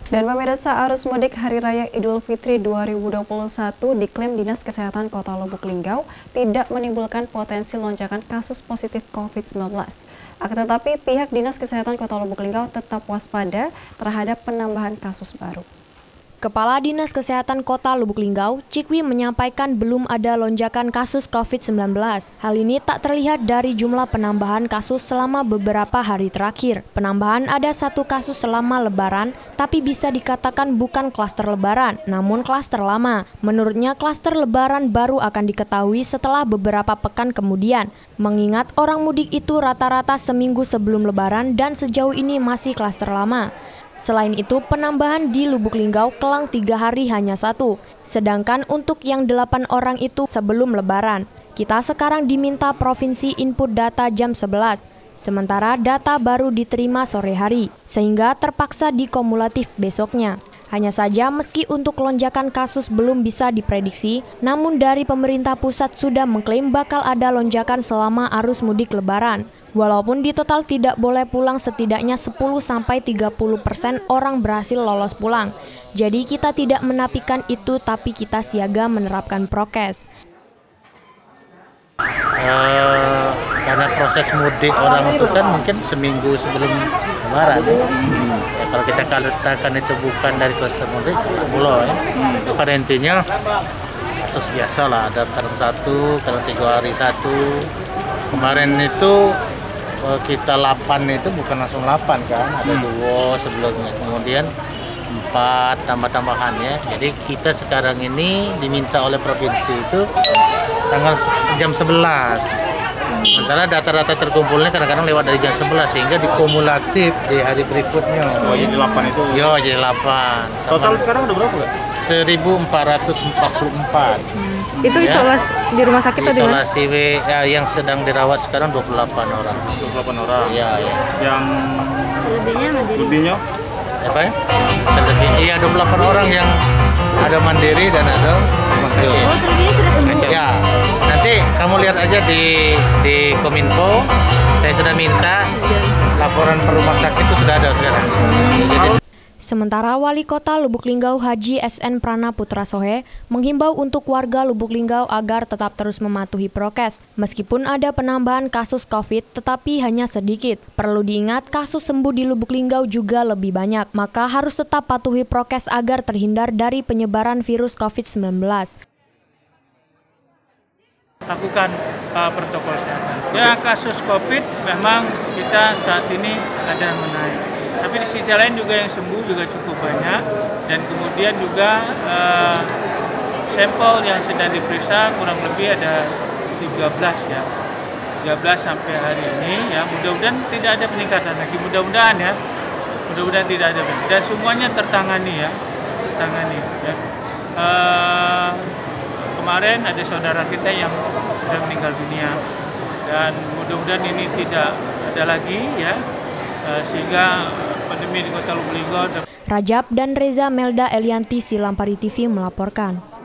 Dan pemirsa, arus mudik Hari Raya Idul Fitri 2021 diklaim Dinas Kesehatan Kota Lubuk Linggau tidak menimbulkan potensi lonjakan kasus positif COVID-19. Akan tetapi pihak Dinas Kesehatan Kota Lubuk Linggau tetap waspada terhadap penambahan kasus baru. Kepala Dinas Kesehatan Kota Lubuk Linggau, Cikwi, menyampaikan belum ada lonjakan kasus COVID-19. Hal ini tak terlihat dari jumlah penambahan kasus selama beberapa hari terakhir. Penambahan ada 1 kasus selama Lebaran, tapi bisa dikatakan bukan klaster Lebaran, namun klaster lama. Menurutnya, klaster Lebaran baru akan diketahui setelah beberapa pekan kemudian. Mengingat orang mudik itu rata-rata seminggu sebelum Lebaran dan sejauh ini masih klaster lama. Selain itu, penambahan di Lubuk Linggau kelang 3 hari hanya 1, sedangkan untuk yang 8 orang itu sebelum Lebaran. Kita sekarang diminta provinsi input data jam 11, sementara data baru diterima sore hari, sehingga terpaksa dikumulatif besoknya. Hanya saja meski untuk lonjakan kasus belum bisa diprediksi, namun dari pemerintah pusat sudah mengklaim bakal ada lonjakan selama arus mudik Lebaran. Walaupun di total tidak boleh pulang, setidaknya 10-30% orang berhasil lolos pulang. Jadi kita tidak menafikan itu, tapi kita siaga menerapkan prokes. Karena proses mudik orang itu kan mungkin seminggu sebelum Lebaran. Ya, kalau kita katakan itu bukan dari klaster mudik, salah mulu ya. Pada intinya kasus biasa lah, ada kadang 1, kadang 3 hari 1. Kemarin itu kita 8 itu bukan langsung 8 kan, ada 2 sebelumnya, kemudian 4 tambah-tambahan ya. Jadi kita sekarang ini diminta oleh provinsi itu tanggal jam 11. Sementara data-data terkumpulnya kadang-kadang lewat dari jam 11 sehingga dikumulatif di hari berikutnya. Oh, jadi 8 itu? Yo, jadi 8. Total sekarang udah berapa, Kak? 1444. Itu isolasi di rumah sakit atau di mana? Isolasi yang sedang dirawat sekarang 28 orang. 28 orang? Iya, iya. Yang lebihnya? Apa ya? Iya, 28 orang yang ada mandiri dan ada rumah sakit. Oh, selebihnya sudah sembuh? Ya, nanti kamu lihat aja di Kominfo, saya sudah minta laporan per rumah sakit itu sudah ada sekarang. Jadi, sementara Wali Kota Lubuk Linggau Haji SN Prana Putra Sohe menghimbau untuk warga Lubuk Linggau agar tetap terus mematuhi prokes. Meskipun ada penambahan kasus COVID, tetapi hanya sedikit. Perlu diingat kasus sembuh di Lubuk Linggau juga lebih banyak, maka harus tetap patuhi prokes agar terhindar dari penyebaran virus COVID-19. Lakukan protokol kesehatan. Ya, kasus COVID memang kita saat ini ada menaik. Tapi di sisi lain juga yang sembuh juga cukup banyak, dan kemudian juga sampel yang sedang diperiksa kurang lebih ada 13 ya. 13 sampai hari ini ya. Mudah-mudahan tidak ada peningkatan lagi. Mudah-mudahan ya. Mudah-mudahan tidak ada. Dan semuanya tertangani ya. Tertangani ya. Kemarin ada saudara kita yang sudah meninggal dunia, dan mudah-mudahan ini tidak ada lagi ya. Sehingga pandemi di Kota Lubuk Linggau. Rajab dan Reza Melda Elianti, Silampari TV melaporkan.